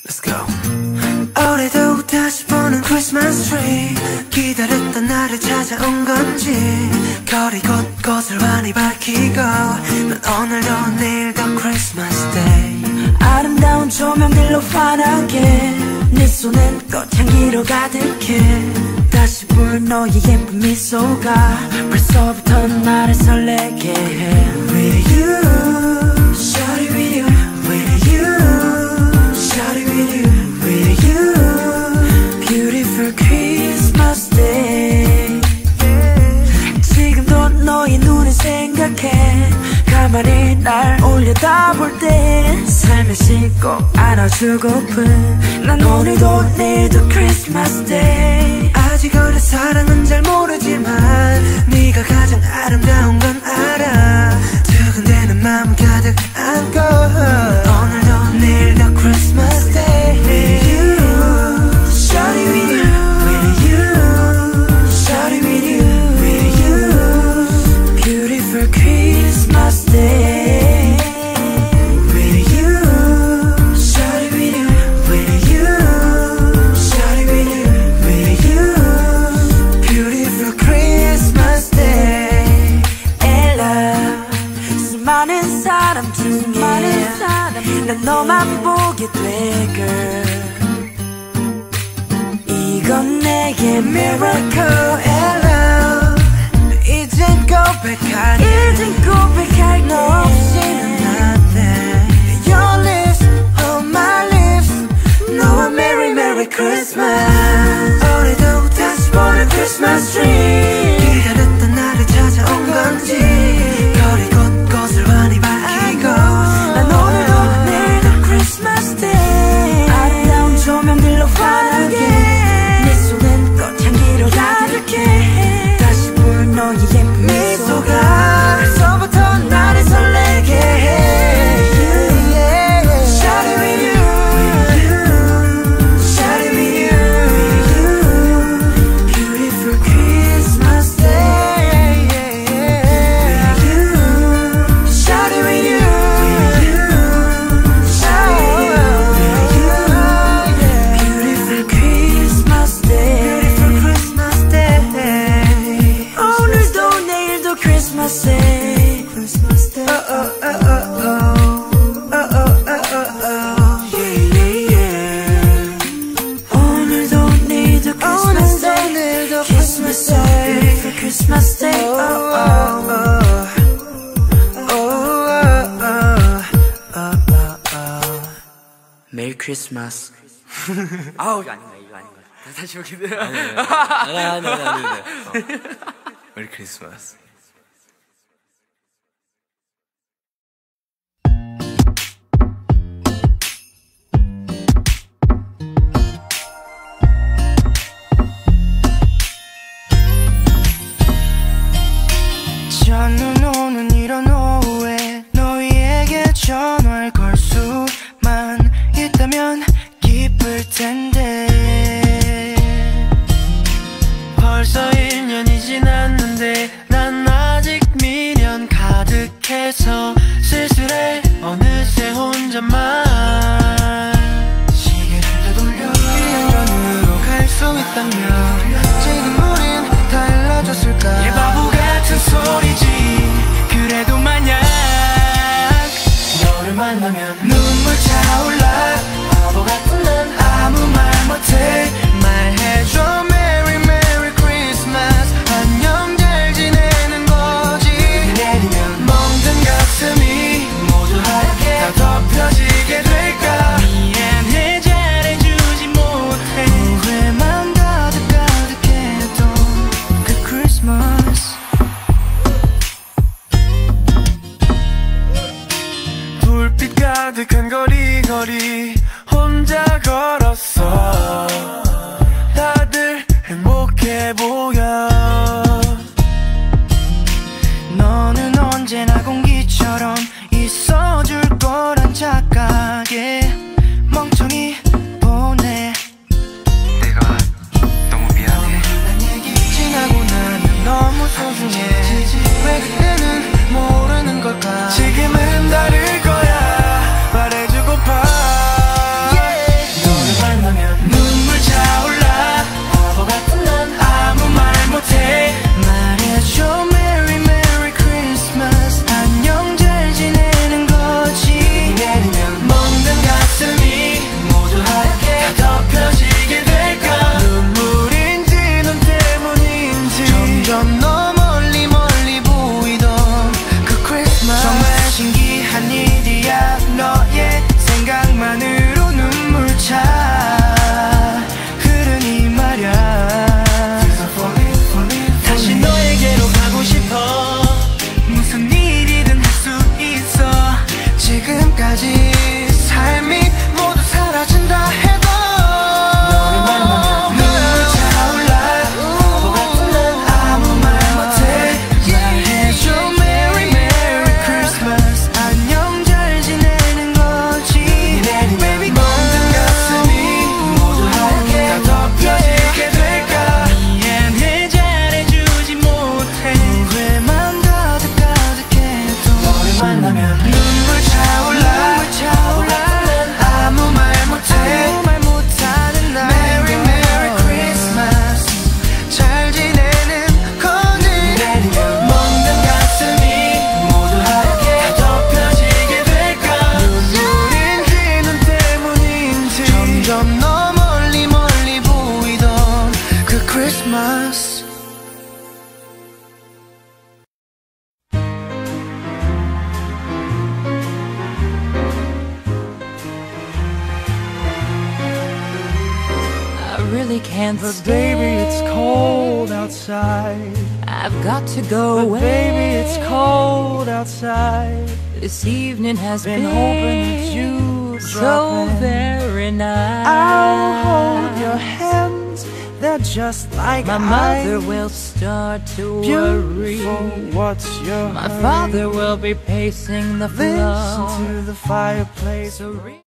Let's go. 올해도 다시 보는 Christmas tree. 기다렸던 날을 찾아온 건지 거리 곳곳을 환히 밝히고 넌 오늘도 내일도 Christmas Day. 아름다운 조명들로 환하게 네 손엔 꽃향기로 가득해. 다시 볼 너의 예쁜 미소가 벌써부터 나를 설레게 해. With you, shawty with you, with you, shawty with you, with you, Beautiful Christmas Day. 지금도 너의 눈을 생각해. 가만히 날 올려다볼 때 살며시 꼭 안아주고픈 난 오늘도 내일도 Christmas Day. 아직 어려 사랑은 잘 모르지만 네가 가장 아름다운 건 알아. 두근대는 마음 가득 안고 오늘도 내일도 Christmas Day. With you, shawty with you, with you, shawty with you, with you, Beautiful Christmas Day. with you, shawty with you, with you, shawty with you, with you, beautiful Christmas Day. Ella, 수많은 사람 중에 난 너만 보게 돼 girl. 이건 내게 miracle. Hello, 이젠 고백할 너 없이는 nothing. Your lips on my lips, 너와 Merry Merry Christmas. 올해도 다시 보는 Christmas tree. 기다렸던 날을 찾아온 건지 거리 곳곳을 환히 밝히고 난 오늘도 내일도 Christmas Day. 아름다운 조명들로 환하게 네 손엔 꽃향기로 가득해. 다시 볼 너의 예쁜 미소가 벌써부터 나를 설레게 해. Shawty with you, shawty with you, beautiful Christmas Day. With you, shawty with you, shawty with you, Beautiful Christmas Day. beautiful Christmas Day. 오늘도 내일도 Christmas Day. Christmas Day. Oh oh oh oh oh. Oh oh oh oh oh. Yeah yeah yeah. 오늘도 내일도 Christmas Day. 내일도 Christmas Day. Beautiful Christmas Day. Oh Oh, oh oh. oh. Oh oh oh oh. Merry Christmas. 아우 이거 아닌가 이거 아닌가. 다시 보기들. 아니. 메리 크리스마스. 저는 오는 이런 오후에 너희에게 전화를 걸 수만 있다면 기쁠 텐데 벌써 1년이 지났는데 난 아직 미련 가득해서 쓸쓸해 어느새 혼자만 시계를 되돌려 1년 전으로 갈 수 있다면 지금 우린 달라졌을까 이 바보 같은 소리지 그래도 만약 너를 만나면 눈물 차올라 바보 같은 난 아무 말 못해 말해줘 Merry Merry Christmas 안녕 잘 지내는 거지 내리면 멍든 가슴이 모두 하얗게 다 덮여지게 될까 미안해 잘해주지 못해 후회만 가득했던 그 크리스마스 불빛 가득한 거리 혼자 걸었어 다들 행복해 보여 너는 언제나 공기처럼 있어줄 거란 착각에 멍청이 보내 내가 너무 미안해 난 얘기 지나고 나면 너무 소중해 왜 그때는 모르는 걸까 지금은 다를 거야 말해주고파 때까지 삶이 모두 사라진다 해도 너를 만나면 눈물 차올라 바보 같은 난 아무 말 못해 말해줘 Merry Merry Christmas 안녕 잘 지내는 거지 Baby 멍든 가슴이 모두 하얗게 다 덮여지게 될까 미안해 잘해주지 못해 후회만 가득해도 너를 만나면 눈물 차올라 난 아무 말 못하는 날 Merry Merry Christmas 잘 지내는 건지 멍든 가슴이 모두 하얗게 다 덮여지게 될까 눈물인지 눈 때문인지 점점 너 멀리 보이던 그 크리스마스 I really can't But stay. baby, it's cold outside. I've got to go But away. baby, it's cold outside. This evening has Been hoping that you'd so drop in. very nice. I'll hold your hands. They're just like My mother ice. will start to worry. Beautiful, what's your My hurry? father will be pacing the floor. Listen to the fireplace. So